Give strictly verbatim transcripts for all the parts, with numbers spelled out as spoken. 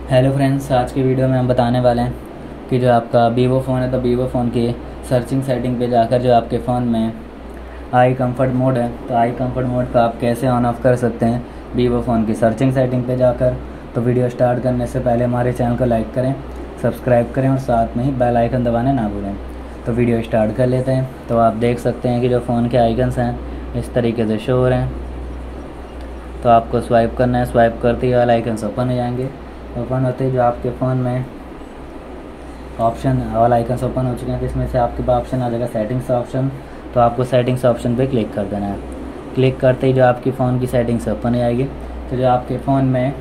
Hello friends, आज की video में हम बताने वाले हैं कि जो आपका वीवो फ़ोन है तो वीवो फ़ोन की सर्चिंग सेटिंग पे जाकर जो आपके फ़ोन में आई कंफर्ट मोड है तो आई कंफर्ट मोड को आप कैसे ऑन ऑफ कर सकते हैं वीवो फ़ोन की सर्चिंग सेटिंग पे जाकर। तो वीडियो स्टार्ट करने से पहले हमारे चैनल को लाइक करें, सब्सक्राइब करें और साथ में ही बेल आइकन दबाना ना भूलें। तो वीडियो स्टार्ट कर लेते हैं। तो आप देख सकते हैं कि जो फ़ोन के आइकन्स हैं इस तरीके से शो हो रहे हैं। तो आपको स्वाइप करना है, स्वाइप करते ही वाले आइकन्स ओपन हो जाएंगे। ओपन होते ही जो आपके फ़ोन में ऑप्शन वाला आइकन्स ओपन हो चुके हैं तो इसमें से आपके पास ऑप्शन आ जाएगा सेटिंग्स ऑप्शन। तो आपको सेटिंग्स ऑप्शन पे क्लिक कर देना है। क्लिक करते ही जो आपकी फ़ोन की सेटिंग्स ओपन हो जाएगी। तो जो आपके फ़ोन में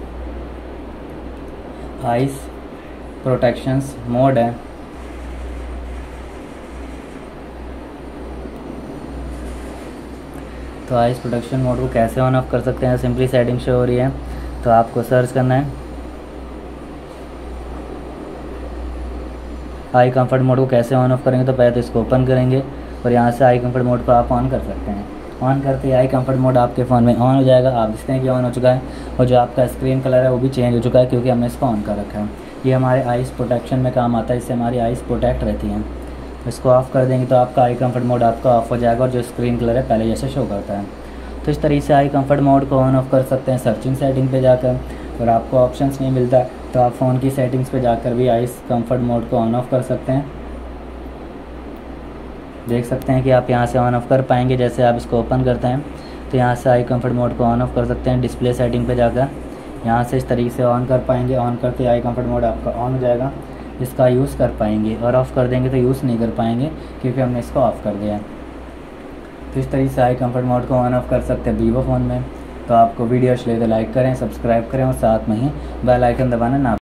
आइस प्रोटेक्शंस मोड है तो आइस प्रोटेक्शन मोड को कैसे ऑन ऑफ कर सकते हैं, सिंपली सेटिंग शो हो रही है तो आपको सर्च करना है आई कंफर्ट मोड को कैसे ऑन ऑफ करेंगे। तो पहले तो इसको ओपन करेंगे और यहाँ से आई कंफर्ट मोड को आप ऑन कर सकते हैं। ऑन करते ही आई कंफर्ट मोड आपके फ़ोन में ऑन हो जाएगा। आप देखते हैं कि ऑन हो चुका है और जो आपका स्क्रीन कलर है वो भी चेंज हो चुका है क्योंकि हमने इसको ऑन कर रखा है। ये हमारे आइस प्रोटेक्शन में काम आता है, इससे हमारी आइस प्रोटेक्ट रहती हैं। इसको ऑफ़ कर देंगे तो आपका आई कंफर्ट मोड आपका ऑफ हो जाएगा और जो स्क्रीन कलर है पहले जैसे शो करता है। तो इस तरीके से आई कंफर्ट मोड को ऑन ऑफ कर सकते हैं सर्चिंग सेटिंग पे जाकर। और आपको ऑप्शंस नहीं मिलता तो आप फ़ोन की सेटिंग्स पे जाकर भी आइस कंफर्ट मोड को ऑन ऑफ कर सकते हैं। देख सकते हैं कि आप यहाँ से ऑन ऑफ कर पाएंगे। जैसे आप इसको ओपन करते हैं तो यहाँ से आई कंफर्ट मोड को ऑन ऑफ कर सकते हैं। डिस्प्ले सेटिंग पे जाकर यहाँ से इस तरीके से ऑन कर पाएंगे। ऑन करते आई कंफर्ट मोड आपका ऑन हो जाएगा, इसका यूज़ कर पाएंगे। और ऑफ़ कर देंगे तो यूज़ नहीं कर पाएंगे क्योंकि हमने इसको ऑफ़ कर दिया है। तो इस तरीके से आई कंफर्ट मोड को ऑन ऑफ कर सकते हैं वीवो फ़ोन में। तो आपको वीडियो अच्छी लगे तो लाइक करें, सब्सक्राइब करें और साथ में ही बेल आइकन दबाना ना